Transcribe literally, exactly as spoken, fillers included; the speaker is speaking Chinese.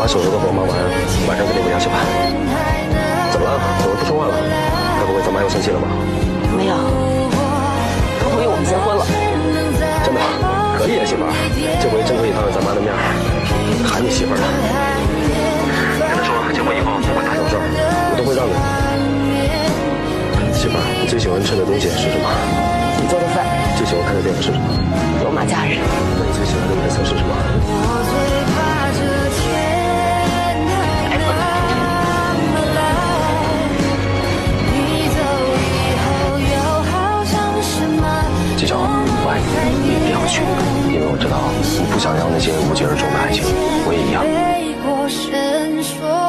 手头的活忙完，晚上跟你回家去吧。怎么了？怎么不说话了？该不会咱妈又生气了吧？ 没有，她同意我们结婚了。 真的？可以啊，媳妇儿，这回真可以当着咱妈的面喊你媳妇儿了。跟她说，结婚以后不管大小事儿，我都会让着你。媳妇儿，你最喜欢吃的东西是什么？ 你做的饭。 最喜欢看的电影是什么？ 罗马假日。 那你最喜欢的颜色是什么？季晓，我爱你，你一定要去，因为我知道你不想要那些无疾而终的爱情，我也一样。